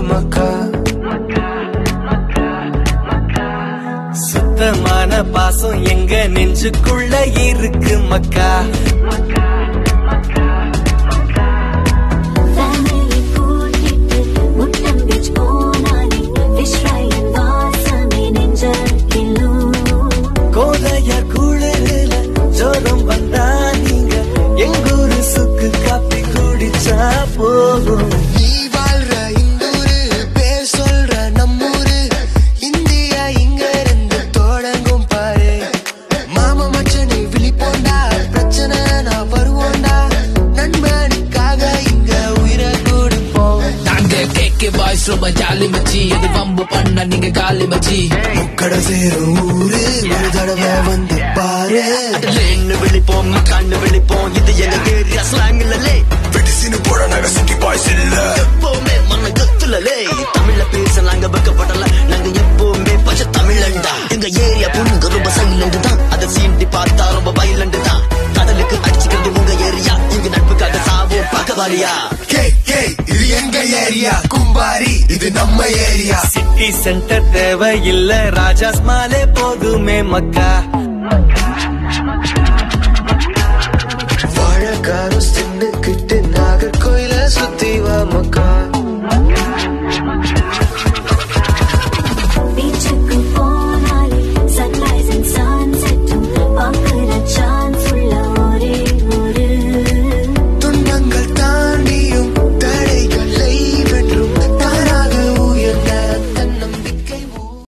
மக்கா. சுத்தமான பாசம் எங்க நெஞ்சுக்குள்ள இருக்கு மக்கா. கோதைய குளிரில ஜோரம் வந்தா நீங்க எங்கூரு சுக்கு காப்பி குடிச்சா போகும். நீ வாழ்ற இந்தூரு பேர் சொல்ற நம்மூரு இந்தியா இங்க இருந்து தொடங்கும் பாரு. மாமா மச்சனை விழிப்போண்டா பிரச்சனை நான் வருவோண்டா. நண்பனுக்காக இங்க உயிரை கொடுப்போம். நாங்க கேக்கே பாய்ஸ் ரொம்ப ஜாலி மச்சி. எது வம்பு பண்ண நீங்க காலி மச்சி. முக்கட சேரும் ஊரு ஒரு தடவை வந்து பாரு. லேன்னு விழிப்போம் கண்ணு விழிப்போம் இது எங்க ஏரியா ஸ்லாங் இல்லலே. பிடிசின்னு போட நாங்க சிட்டி பாய்ஸ் இல்ல. எப்பவுமே மன கத்துலலே. தமிழ்ல பேச நாங்க வெக்கப்படல. நாங்க எப்பவுமே பச்சை தமிழண்டா. எங்க ஏரியா பொண்ணுங்க ரொம்ப சைலண்ட் தான். அதை சீண்டி பார்த்தா ரொம்ப வைலண்ட் தான். கடலுக்கு அடிச்சுக்கிறது உங்க ஏரியா. இங்க நட்புக்காக சாவோம் பக்கவாரியா. இது எங்க ஏரியா கும்பாரி இது நம்ம ஏரியா. சிட்டி சென்டர் தேவை இல்ல ராஜாஸ் மாலே போதுமே மக்கா.